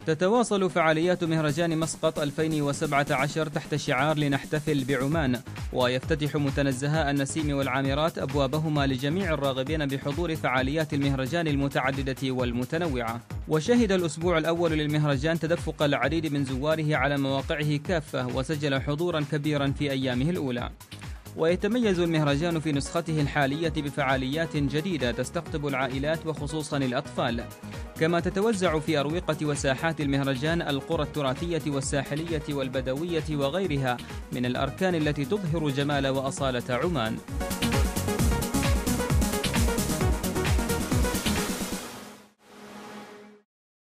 تتواصل فعاليات مهرجان مسقط 2017 تحت شعار لنحتفل بعمان، ويفتتح متنزها النسيم والعامرات أبوابهما لجميع الراغبين بحضور فعاليات المهرجان المتعددة والمتنوعة. وشهد الأسبوع الأول للمهرجان تدفق العديد من زواره على مواقعه كافة، وسجل حضورا كبيرا في أيامه الأولى. ويتميز المهرجان في نسخته الحالية بفعاليات جديدة تستقطب العائلات وخصوصا الأطفال، كما تتوزع في أروقة وساحات المهرجان القرى التراثية والساحلية والبدوية وغيرها من الأركان التي تظهر جمال وأصالة عمان.